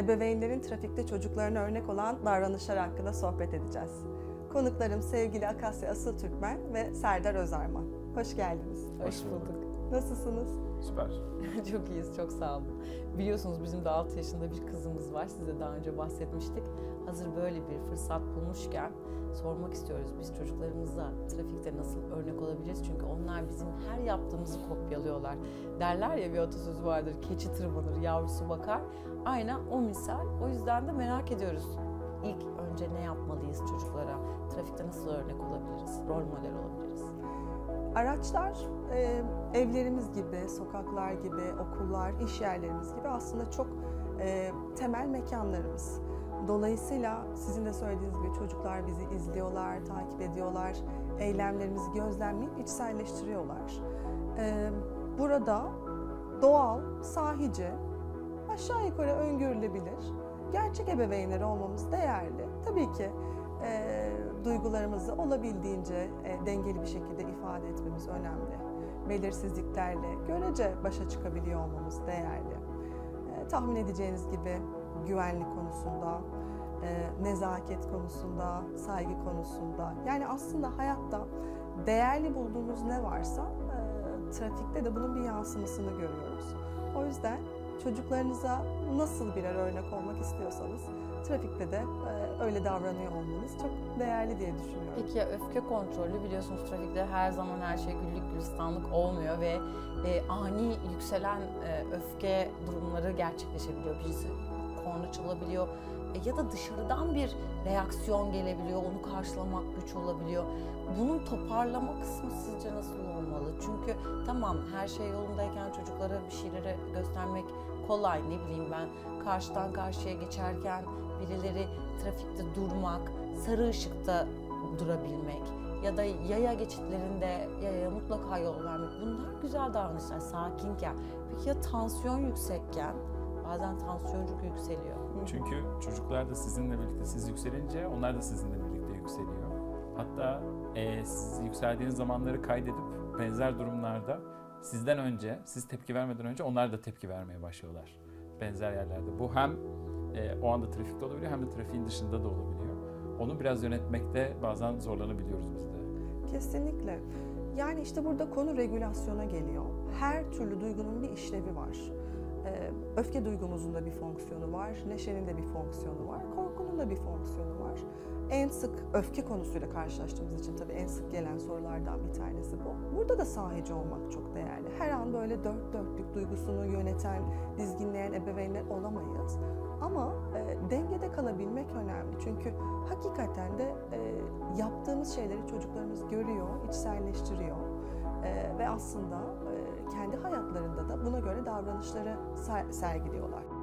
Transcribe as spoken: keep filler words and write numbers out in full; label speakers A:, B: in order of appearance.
A: ebeveynlerin trafikte çocuklarına örnek olan davranışlar hakkında sohbet edeceğiz. Konuklarım sevgili Akasya Asıl Türkmen ve Serdar Özarman. Hoş geldiniz.
B: Hoş bulduk.
A: Nasılsınız?
B: Süper.
C: Çok iyiyiz, çok sağ olun. Biliyorsunuz bizim de altı yaşında bir kızımız var. Size daha önce bahsetmiştik. Hazır böyle bir fırsat bulmuşken sormak istiyoruz. Biz çocuklarımıza trafikte nasıl örnek olabiliriz? Çünkü onlar bizim her yaptığımızı kopyalıyorlar. Derler ya, bir atasözü vardır. Keçi tırmanır, yavrusu bakar. Aynen o misal. O yüzden de merak ediyoruz. İlk önce ne yapmalıyız çocuklara? Trafikte nasıl örnek olabiliriz? Rol model olabiliriz?
A: Araçlar e, evlerimiz gibi, sokaklar gibi, okullar, iş yerlerimiz gibi aslında çok e, temel mekanlarımız. Dolayısıyla sizin de söylediğiniz gibi çocuklar bizi izliyorlar, takip ediyorlar, eylemlerimizi gözlemleyip içselleştiriyorlar. E, burada doğal, sahici, aşağı yukarı öngörülebilir, gerçek ebeveynleri olmamız değerli. Tabii ki e, duygularımızı olabildiğince e, dengeli bir şekilde ifade etmemiz önemli. Belirsizliklerle görece başa çıkabiliyor olmamız değerli. E, tahmin edeceğiniz gibi güvenlik konusunda, e, nezaket konusunda, saygı konusunda, yani aslında hayatta değerli bulduğumuz ne varsa e, trafikte de bunun bir yansımasını görüyoruz. O yüzden çocuklarınıza nasıl birer örnek olmak istiyorsanız trafikte de e, öyle davranıyor olmanız çok değerli diye düşünüyorum.
C: Peki ya öfke kontrolü? Biliyorsunuz trafikte her zaman her şey güllük gülistanlık olmuyor ve e, ani yükselen e, öfke durumları gerçekleşebiliyor. Birisi korna çalabiliyor e, ya da dışarıdan bir reaksiyon gelebiliyor, onu karşılamak güç olabiliyor. Bunun toparlama kısmı sizce nasıl olmalı? Çünkü tamam, her şey yolundayken çocuklara bir şeyleri göstermek kolay, ne bileyim ben, karşıdan karşıya geçerken birileri trafikte durmak, sarı ışıkta durabilmek ya da yaya geçitlerinde yayaya mutlaka yol vermek, bunlar güzel davranışlar sakinken. Peki ya tansiyon yüksekken? Bazen tansiyon çok yükseliyor.
B: Çünkü çocuklar da sizinle birlikte, siz yükselince onlar da sizinle birlikte yükseliyor. Hatta e, siz yükseldiğiniz zamanları kaydedip benzer durumlarda sizden önce, siz tepki vermeden önce onlar da tepki vermeye başlıyorlar benzer yerlerde. Bu hem e, o anda trafikte olabiliyor hem de trafiğin dışında da olabiliyor. Onu biraz yönetmekte bazen zorlanabiliyoruz biz de.
A: Kesinlikle. Yani işte burada konu regülasyona geliyor. Her türlü duygunun bir işlevi var. Ee, öfke duygumuzun da bir fonksiyonu var, neşenin de bir fonksiyonu var, korkunun da bir fonksiyonu var. En sık öfke konusuyla karşılaştığımız için tabii en sık gelen sorulardan bir tanesi bu. Burada da sahici olmak çok değerli. Her an böyle dört dörtlük duygusunu yöneten, dizginleyen ebeveynler olamayız. Ama e, dengede kalabilmek önemli. Çünkü hakikaten de e, yaptığımız şeyleri çocuklarımız görüyor, içselleştiriyor. E, ve aslında e, kendi hayatlarında da buna göre davranışları ser- sergiliyorlar.